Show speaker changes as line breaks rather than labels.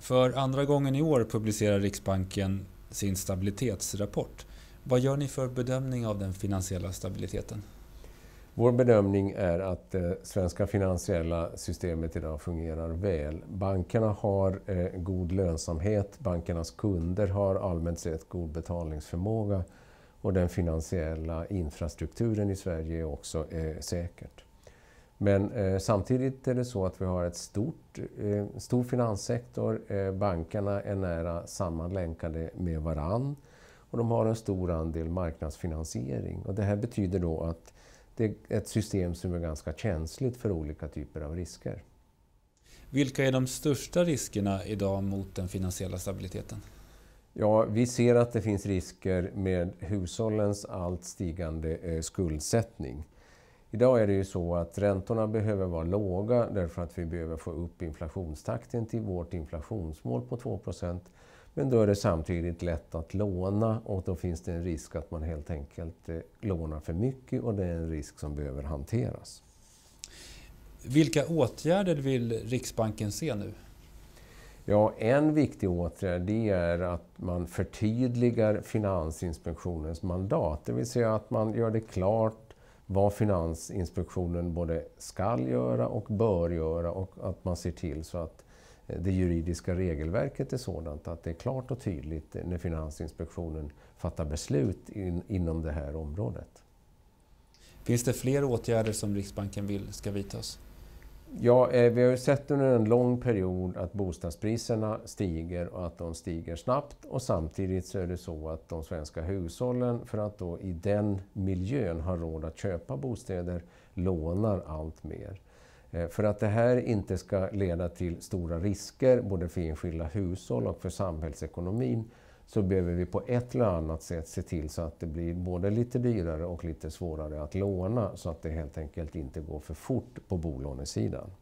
För andra gången i år publicerar Riksbanken sin stabilitetsrapport. Vad gör ni för bedömning av den finansiella stabiliteten?
Vår bedömning är att det svenska finansiella systemet idag fungerar väl. Bankerna har god lönsamhet, bankernas kunder har allmänt sett god betalningsförmåga och den finansiella infrastrukturen i Sverige är också säkert. Men samtidigt är det så att vi har ett stor finanssektor. Bankerna är nära sammanlänkade med varann och de har en stor andel marknadsfinansiering. Och det här betyder då att det är ett system som är ganska känsligt för olika typer av risker.
Vilka är de största riskerna idag mot den finansiella stabiliteten?
Ja, vi ser att det finns risker med hushållens allt stigande skuldsättning. Idag är det ju så att räntorna behöver vara låga därför att vi behöver få upp inflationstakten till vårt inflationsmål på 2%. Men då är det samtidigt lätt att låna och då finns det en risk att man helt enkelt lånar för mycket och det är en risk som behöver hanteras.
Vilka åtgärder vill Riksbanken se nu?
Ja, en viktig åtgärd det är att man förtydligar Finansinspektionens mandat. Det vill säga att man gör det klart vad Finansinspektionen både ska göra och bör göra och att man ser till så att det juridiska regelverket är sådant att det är klart och tydligt när Finansinspektionen fattar beslut inom det här området.
Finns det fler åtgärder som Riksbanken vill ska vidtas?
Ja, vi har ju sett under en lång period att bostadspriserna stiger och att de stiger snabbt och samtidigt så är det så att de svenska hushållen för att då i den miljön ha råd att köpa bostäder lånar allt mer. För att det här inte ska leda till stora risker både för enskilda hushåll och för samhällsekonomin så behöver vi på ett eller annat sätt se till så att det blir både lite dyrare och lite svårare att låna så att det helt enkelt inte går för fort på bolånesidan.